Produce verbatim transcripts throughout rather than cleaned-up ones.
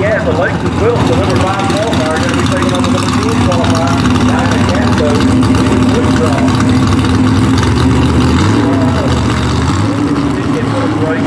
Yeah, the Lakes is built, the number five qualifier going to be taking on the number ten qualifier. Now the Canto is draw. Did get one break.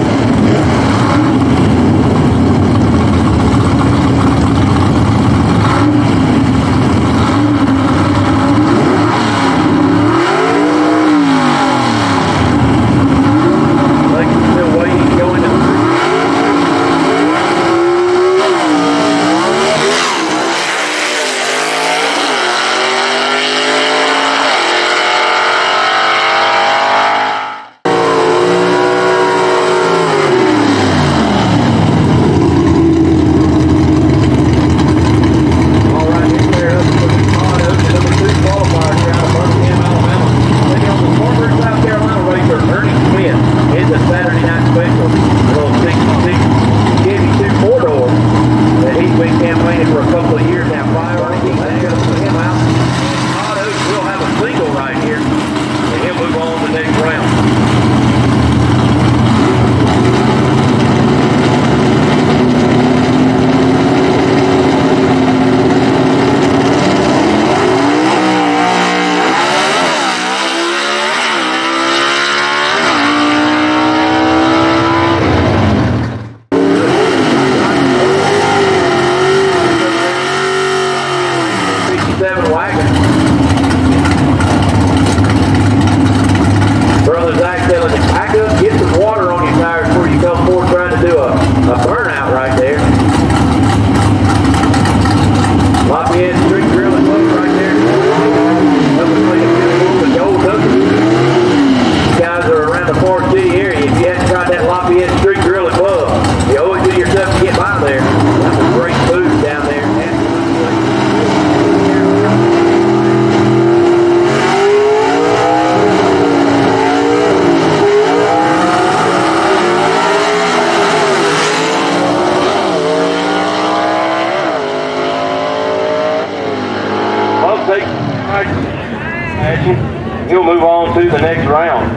He'll move on to the next round.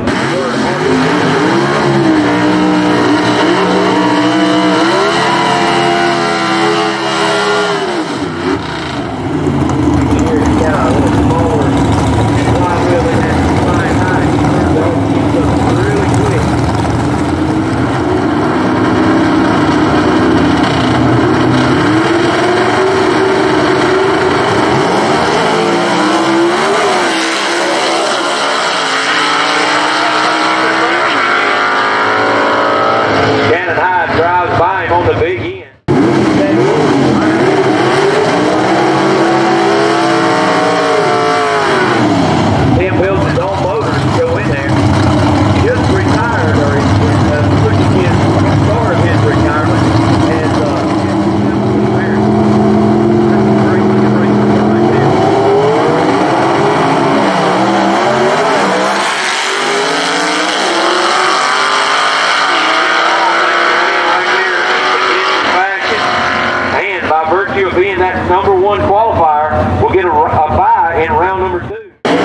Being that number one qualifier, we'll get a, a bye in round number two.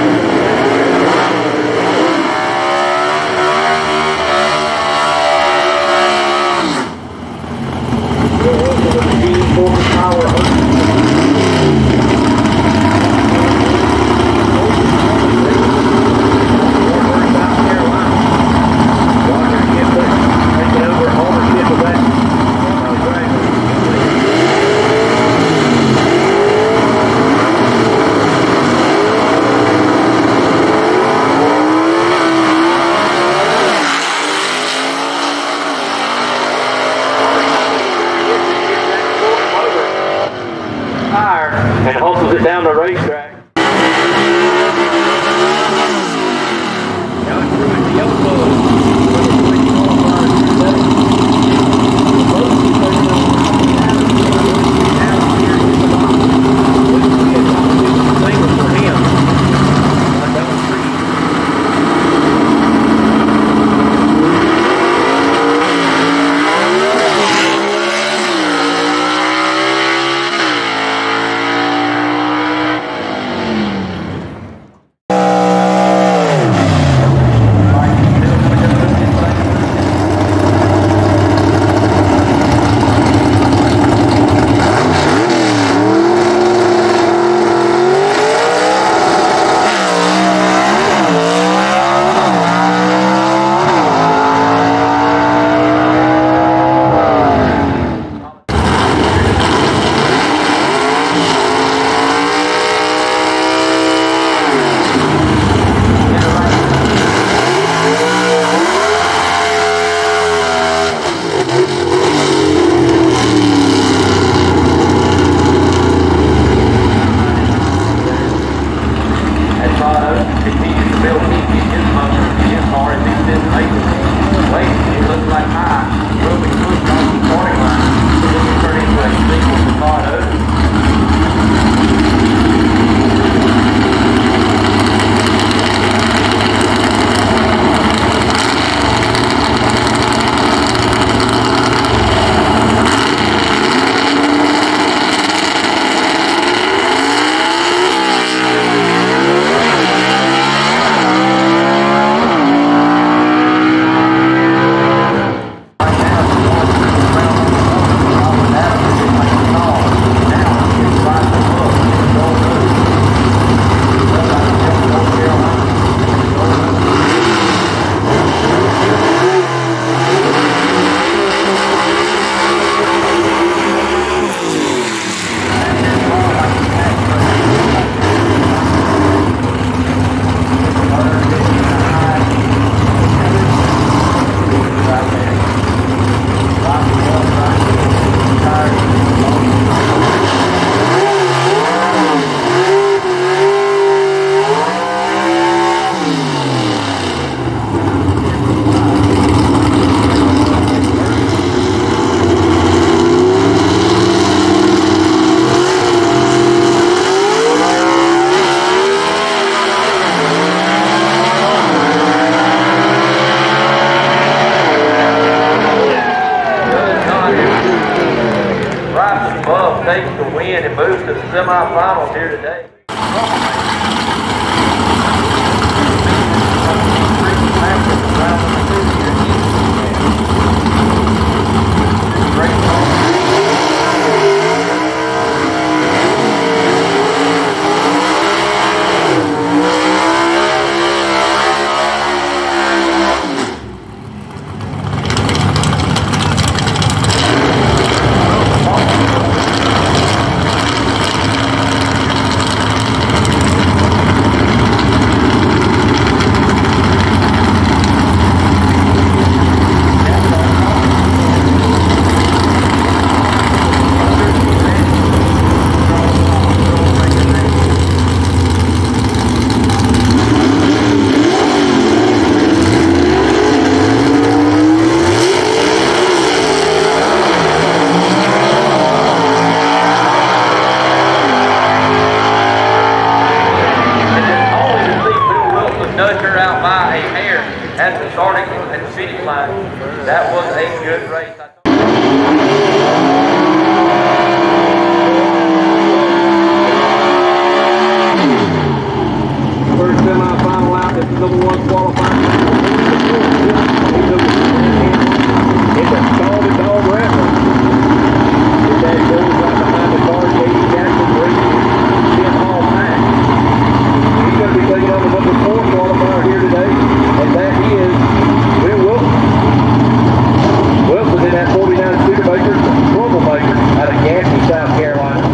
And hustles it down the racetrack. win and move to the semifinals here today. At the starting at the finish line, that was a good race. First semi-final out, this is number one qualifying. It's a solid dog reference. If that goes right behind the car, Casey Jackson racing Tim Hall back. He's going to be taking on the number four qualifier here today. And that is Will Wilson. Wilson in that forty-nine Studebaker, troublemaker out of Gadsden, South Carolina.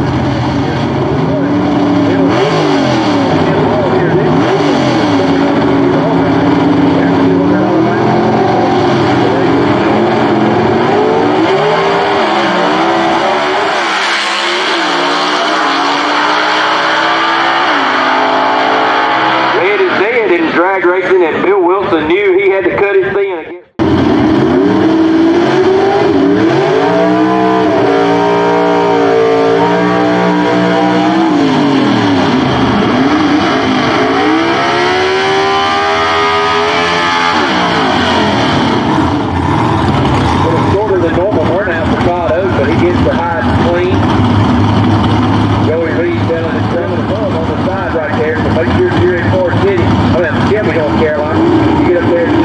Red is dead in drag racing, and Bill Wilson knew he had to cut his thin against. It's shorter than normal burnout for Todd Oak, but he gets the hide clean. Joey Reed telling his seven above on the side right there, so make sure you're in Forest City. I mean, Jimmy, North Carolina. You get up there and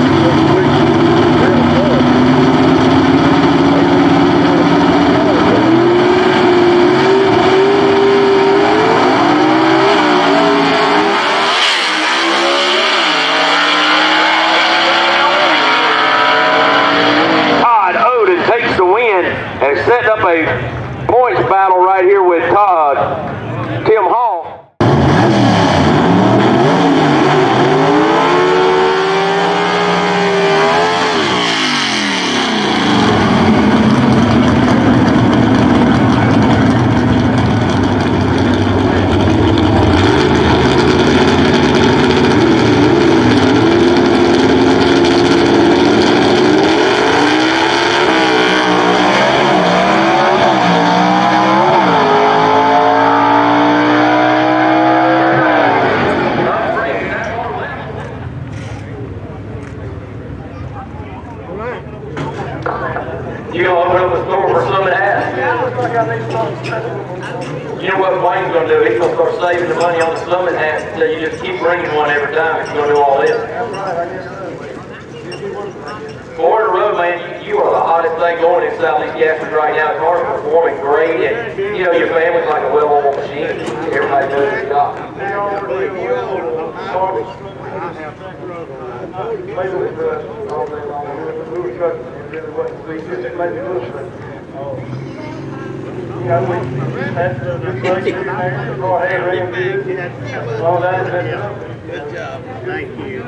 Todd Oden takes the win and is setting up a points battle right here with Todd Tim Hall. You gonna open up a store for some of that? You know what Wayne's gonna do? He's gonna start saving the money on the Summit hats until you just keep bringing one every time if you're gonna do all this. Florida Road, man, you, you are the hottest thing going in Southeast Gafford right now. The car's performing great, and you know your family's like a well-oiled machine. Everybody knows their job. Good job. Thank you.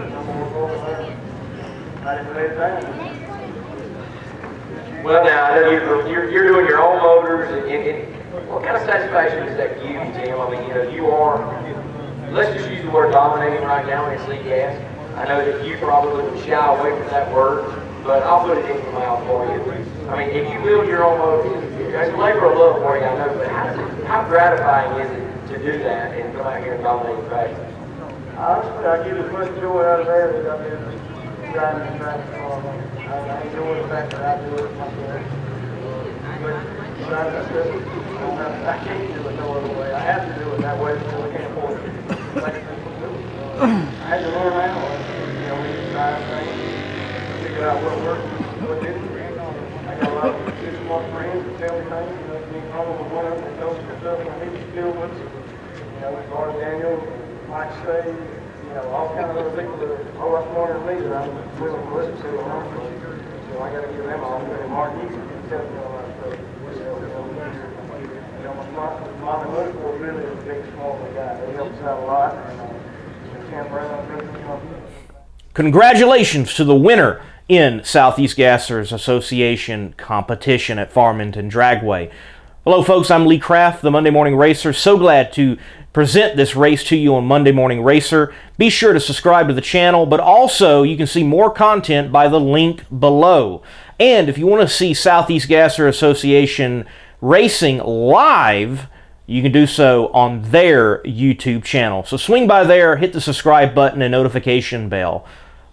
Well, now I know you're, you're, you're doing your own motors, and, and, and what kind of satisfaction is that give you, Jim? I mean, you know, you are, let's just use the word dominating right now in C gas. I know that you probably would shy away from that word, but I'll put it in your mouth for you. I mean, if you build your own motor, it's a labor of love for you, I know, but how, does it, how gratifying is it to do that and come out here and dominate the track? Honestly, I get as much joy out of that as I do driving the track car. I enjoy the fact that I do it myself. But besides, I said, I don't have, I can't do it no other way. I have to do it that way because I can't afford it. Like people do. So I had to learn how. You know, we just try things, figure out what works, what didn't. I got a lot of good smart friends that tell me things. You know, being home with one of them that knows some stuff I need to deal with. You know, Lord Daniel, Mike Say, you know, all kinds of other people that are a lot smarter than me that I'm willing to listen to. So I got to give them all. And Mark Easy can tell me all that stuff. You know, my mom and Motorsport really is a big, small guy. They help us out a lot. And uh, Tim Brown, really. Congratulations to the winner in Southeast Gassers Association competition at Farmington Dragway. Hello folks, I'm Lee Kraft, the Monday Morning Racer. So glad to present this race to you on Monday Morning Racer. Be sure to subscribe to the channel, but also you can see more content by the link below. And if you want to see Southeast Gasser Association racing live, you can do so on their YouTube channel. So swing by there, hit the subscribe button and notification bell.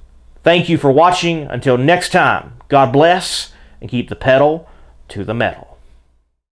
Thank you for watching. Until next time, God bless, and keep the pedal to the metal.